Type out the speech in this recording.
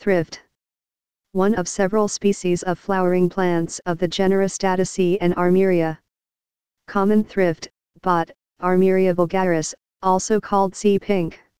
Thrift. One of several species of flowering plants of the genera Staticeae and Armeria. Common thrift, bot, Armeria vulgaris, also called sea pink.